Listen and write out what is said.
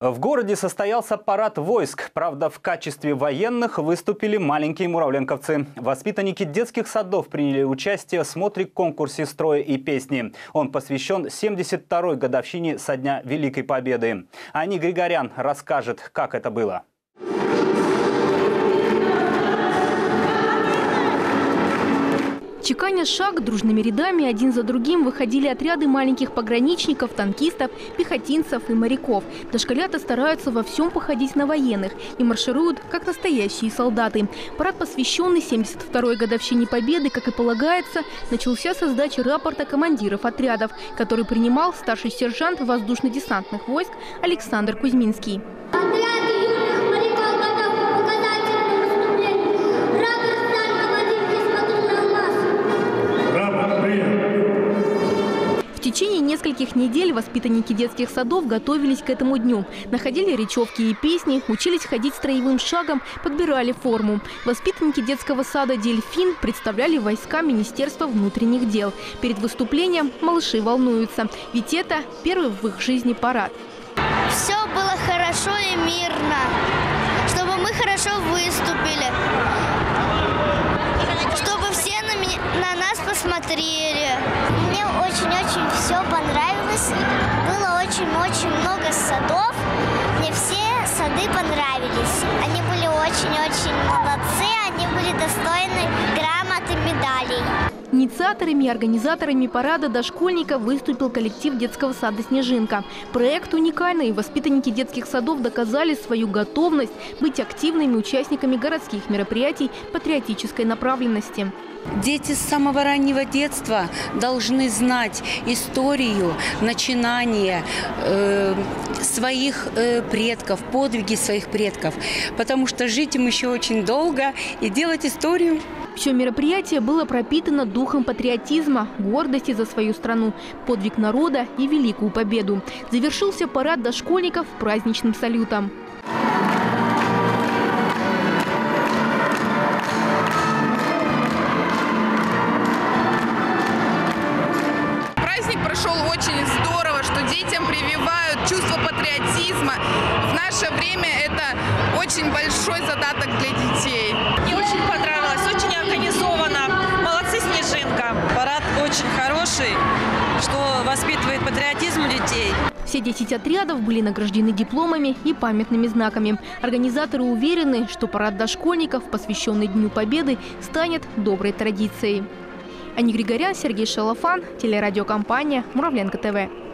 В городе состоялся парад войск. Правда, в качестве военных выступили маленькие муравленковцы. Воспитанники детских садов приняли участие в смотре-конкурсе строя и песни. Он посвящен 72-й годовщине со дня Великой Победы. Ани Григорян расскажет, как это было. Чеканя шаг, дружными рядами один за другим выходили отряды маленьких пограничников, танкистов, пехотинцев и моряков. Дошколята стараются во всем походить на военных и маршируют, как настоящие солдаты. Парад, посвященный 72-й годовщине Победы, как и полагается, начался со сдачи рапорта командиров отрядов, который принимал старший сержант воздушно-десантных войск Александр Кузьминский. В течение нескольких недель воспитанники детских садов готовились к этому дню. Находили речевки и песни, учились ходить строевым шагом, подбирали форму. Воспитанники детского сада «Дельфин» представляли войска Министерства внутренних дел. Перед выступлением малыши волнуются, ведь это первый в их жизни парад. Все было хорошо и мирно, чтобы мы хорошо выступили, чтобы все на нас посмотрели. Мне очень-очень все понравилось. Было очень-очень много садов. Мне все сады понравились. Они были очень-очень молодцы. Они были достойны грамот и медалей. Инициаторами и организаторами парада дошкольников выступил коллектив детского сада «Снежинка». Проект уникальный. Воспитанники детских садов доказали свою готовность быть активными участниками городских мероприятий патриотической направленности. Дети с самого раннего детства должны знать историю, начинания своих предков, подвиги своих предков, потому что жить им еще очень долго и делать историю. Все мероприятие было пропитано духом патриотизма, гордости за свою страну, подвиг народа и великую победу. Завершился парад дошкольников праздничным салютом. Прошел очень здорово, что детям прививают чувство патриотизма. В наше время это очень большой задаток для детей. Мне очень понравилось, очень организовано. Молодцы, Снежинка. Парад очень хороший, что воспитывает патриотизм у детей. Все 10 отрядов были награждены дипломами и памятными знаками. Организаторы уверены, что парад дошкольников, посвященный Дню Победы, станет доброй традицией. Ани Григорян, Сергей Шалафан, телерадиокомпания «Муравленко ТВ».